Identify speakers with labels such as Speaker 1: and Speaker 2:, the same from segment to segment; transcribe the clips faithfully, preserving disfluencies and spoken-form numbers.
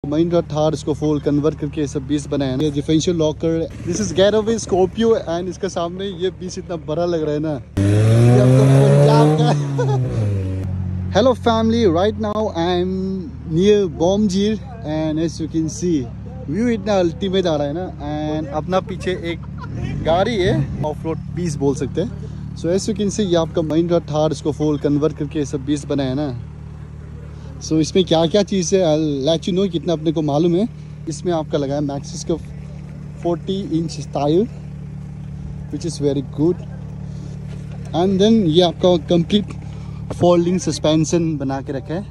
Speaker 1: महिंद्रा थार इसको full convert करके सब बीस बनाया है। Differential locker, this is getaway Scorpio and इसका सामने ये बीस इतना बड़ा लग रहा है ना, ये आपको पंजाब का। Hello family, right now I am near बोमजीर and as you can see view इतना अल्टीमेट आ रहा है ना। एंड अपना पीछे एक गाड़ी है, ऑफ रोड बीस बोल सकते हैं। So as you can see ये आपका महिंद्रा थार इसको फुल कन्वर्ट करके सब बीस बनाया है ना। सो so, इसमें क्या क्या चीज़ है आई लेट यू नो, कितना अपने को मालूम है। इसमें आपका लगा है मैक्सिस का चालीस inch tyre which is very good. And then ये आपका कंप्लीट फोल्डिंग सस्पेंशन बना के रखा है,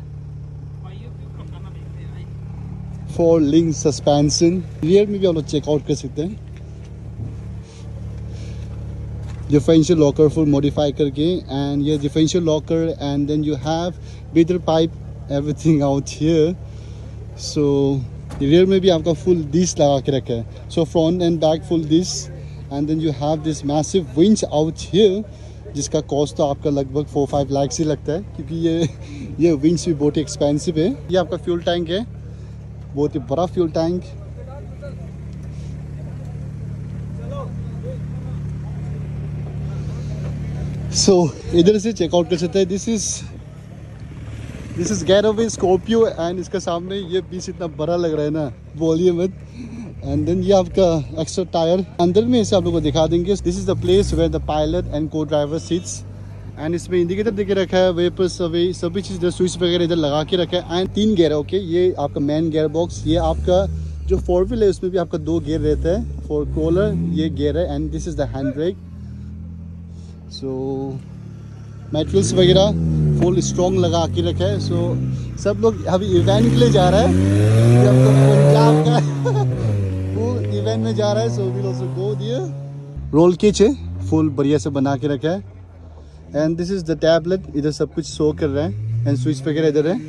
Speaker 1: फोल्डिंग सस्पेंशन। रियर में भी आप लोग चेकआउट कर सकते हैं। डिफरेंशियल लॉकर फुल मॉडिफाई करके, एंड ये differential locker and then you have beater pipe everything out here. So rear में भी आपका full disc लगा के रखा है। So front and back full disc, and then you have this massive winch out here जिसका cost तो आपका लगभग फोर फाइव लाख ही लगता है, क्योंकि ये ये विंच भी बहुत ही एक्सपेंसिव है। ये आपका फ्यूल टैंक है, बहुत ही बड़ा फ्यूल टैंक। सो so, इधर से चेकआउट कर सकते हैं। This is this is getaway Scorpio and इसका सामने ये बीस इतना बड़ा लग रहा है ना, बोलिए मत। एंड देन ये आपका एक्स्ट्रा टायर अंदर में इसे आप लोगों को दिखा देंगे। This is the place where the pilot and co driver seats, and इसमें इंडिकेटर देके रखा है, वेपर सभी सभी चीज़ इधर स्विच वगैरह इधर लगा के रखा है। एंड तीन गेयर है, ओके। ये आपका मेन गेयर बॉक्स, ये आपका जो फोर व्हील है उसमें भी आपका दो गेयर रहता है, फोर कॉलर ये गेयर है। And this is the hand brake. So metals वगैरह फुल स्ट्रॉन्ग लगा के रखा है। सो so, सब लोग अभी इवेंट के लिए जा रहा है, जब तो पंजाब का फुल इवेंट में जा रहा है। So we also go there. Roll cage है, फुल बढ़िया से बना के रखा है। And this is the tablet, इधर सब कुछ शो कर रहा है। एंड स्विच वगैरह इधर है।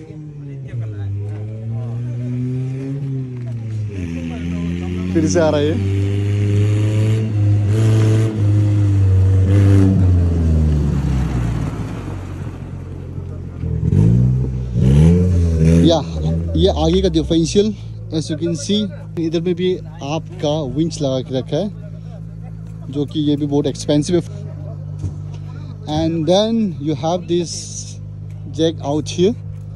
Speaker 1: फिर से आ रहा है। या ये आगे का differential, as you can see इधर में भी आपका विंच लगा के रखा है, जो कि ये भी बहुत एक्सपेंसिव है। And then you have this jack out here.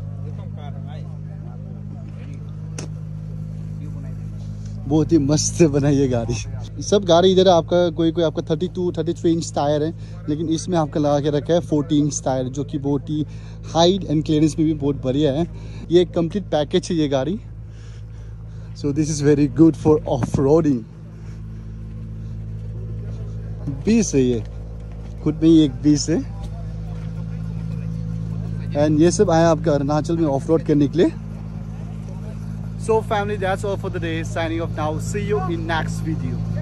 Speaker 1: बहुत ही मस्त बनाई है गाड़ी। सब गाड़ी इधर आपका कोई कोई आपका thirty two thirty three inch tyre है, लेकिन इसमें आपका लगा के रखा है फोर्टी इंच टायर, जो कि बहुत ही हाइट एंड क्लियरेंस में भी बहुत बढ़िया है। ये एक कंप्लीट पैकेज है ये गाड़ी। So this is very good for off roading. बीस है ये, खुद में ही एक बीस है। एंड ये सब आया आपका अरुणाचल में ऑफ रोड करने के लिए। So family, that's all for the day. Signing off now. See you in next video.